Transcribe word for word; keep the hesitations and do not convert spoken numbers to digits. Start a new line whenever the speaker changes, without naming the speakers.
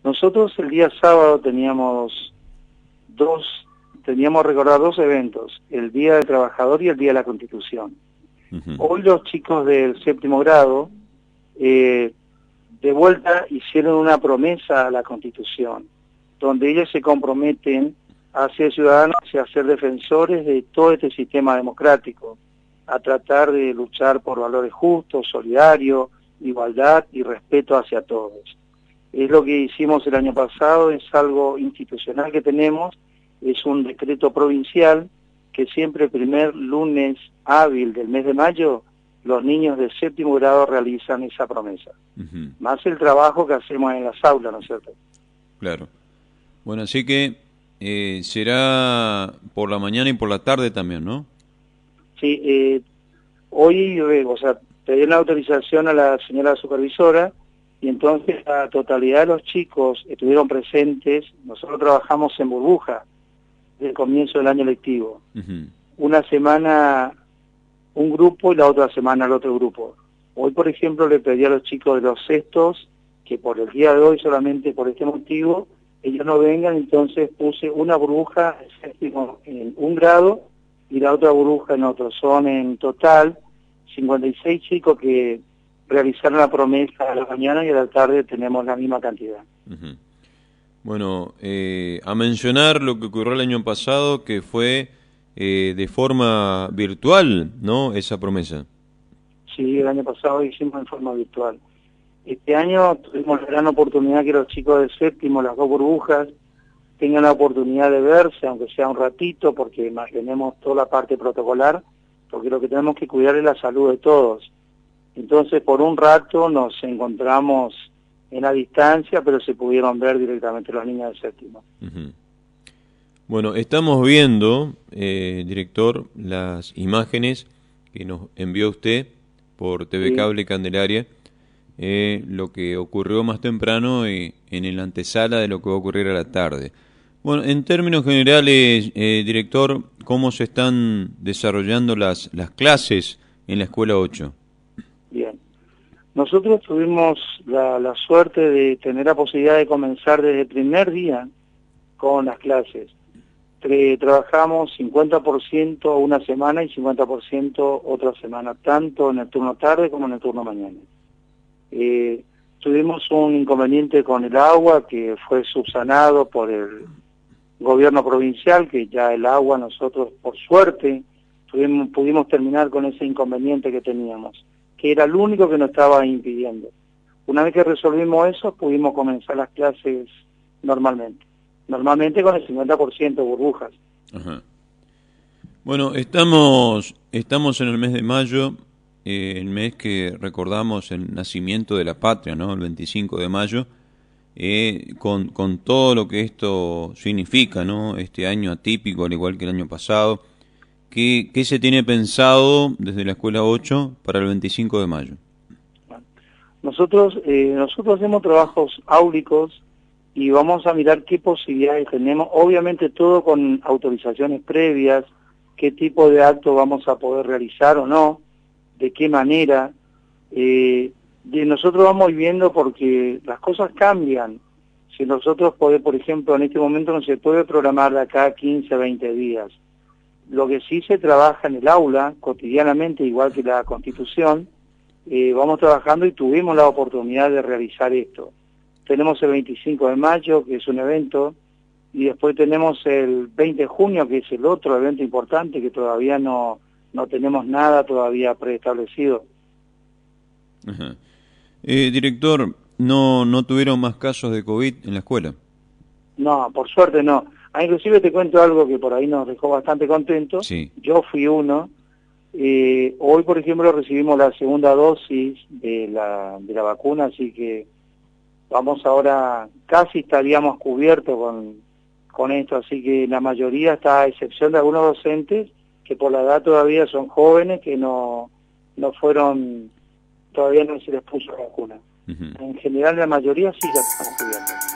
Nosotros el día sábado teníamos dos, teníamos recordar dos eventos, el Día del Trabajador y el Día de la Constitución. Uh-huh. Hoy los chicos del séptimo grado, eh, de vuelta hicieron una promesa a la Constitución, donde ellos se comprometen a ser ciudadanos y a ser defensores de todo este sistema democrático, a tratar de luchar por valores justos, solidarios, igualdad y respeto hacia todos. Es lo que hicimos el año pasado, es algo institucional que tenemos, es un decreto provincial que siempre el primer lunes hábil del mes de mayo los niños de séptimo grado realizan esa promesa. Uh-huh. Más el trabajo que hacemos en las aulas, ¿no es cierto?
Claro. Bueno, así que eh, será por la mañana y por la tarde también, ¿no?
Sí, eh, hoy, eh, o sea, pedí una autorización a la señora supervisora y entonces la totalidad de los chicos estuvieron presentes. Nosotros trabajamos en burbuja desde el comienzo del año lectivo. Uh-huh. Una semana un grupo y la otra semana el otro grupo. Hoy, por ejemplo, le pedí a los chicos de los sextos que por el día de hoy, solamente por este motivo, ellos no vengan, entonces puse una burbuja séptimo en un grado y la otra burbuja en otro. Son en total cincuenta y seis chicos que realizaron la promesa a la mañana y a la tarde tenemos la misma cantidad.
Uh-huh. Bueno, eh, a mencionar lo que ocurrió el año pasado, que fue eh, de forma virtual, ¿no?, esa promesa.
Sí, el año pasado hicimos en forma virtual. Este año tuvimos la gran oportunidad que los chicos de séptimo, las dos burbujas, tengan la oportunidad de verse, aunque sea un ratito, porque mantenemos toda la parte protocolar, porque lo que tenemos que cuidar es la salud de todos. Entonces, por un rato nos encontramos en la distancia, pero se pudieron ver directamente los niños de séptimo.
Uh-huh. Bueno, estamos viendo, eh, director, las imágenes que nos envió usted por T V sí. Cable Candelaria, eh, lo que ocurrió más temprano eh, en la antesala de lo que va a ocurrir a la tarde. Bueno, en términos generales, eh, director, ¿cómo se están desarrollando las, las clases en la Escuela ocho?
Bien. Nosotros tuvimos la, la suerte de tener la posibilidad de comenzar desde el primer día con las clases. Tre- trabajamos cincuenta por ciento una semana y cincuenta por ciento otra semana, tanto en el turno tarde como en el turno mañana. Eh, tuvimos un inconveniente con el agua que fue subsanado por el gobierno provincial, que ya el agua nosotros, por suerte, tuvimos, pudimos terminar con ese inconveniente que teníamos, que era el único que nos estaba impidiendo. Una vez que resolvimos eso, pudimos comenzar las clases normalmente. Normalmente con el cincuenta por ciento burbujas.
Ajá. Bueno, estamos, estamos en el mes de mayo, eh, el mes que recordamos el nacimiento de la patria, ¿no? El veinticinco de mayo, eh, con, con todo lo que esto significa, ¿no? Este año atípico, al igual que el año pasado. ¿Qué, qué se tiene pensado desde la Escuela ocho para el veinticinco de mayo?
Nosotros, eh, nosotros hacemos trabajos áulicos y vamos a mirar qué posibilidades tenemos, obviamente todo con autorizaciones previas, qué tipo de acto vamos a poder realizar o no, de qué manera. Eh, de nosotros vamos viendo porque las cosas cambian. Si nosotros podemos, por ejemplo, en este momento no se puede programar de acá a quince, veinte días. Lo que sí se trabaja en el aula cotidianamente, igual que la Constitución, eh, vamos trabajando y tuvimos la oportunidad de realizar esto. Tenemos el veinticinco de mayo, que es un evento, y después tenemos el veinte de junio, que es el otro evento importante, que todavía no, no tenemos nada todavía preestablecido.
Ajá. Eh, director, ¿no, ¿no tuvieron más casos de COVID en la escuela?
No, por suerte no. Ah, inclusive te cuento algo que por ahí nos dejó bastante contentos.
Sí.
Yo fui uno. Eh, hoy, por ejemplo, recibimos la segunda dosis de la, de la vacuna, así que vamos ahora, casi estaríamos cubiertos con, con esto, así que la mayoría está, a excepción de algunos docentes, que por la edad todavía son jóvenes, que no, no fueron, todavía no se les puso la vacuna. Uh-huh. En general la mayoría sí ya están cubiertos.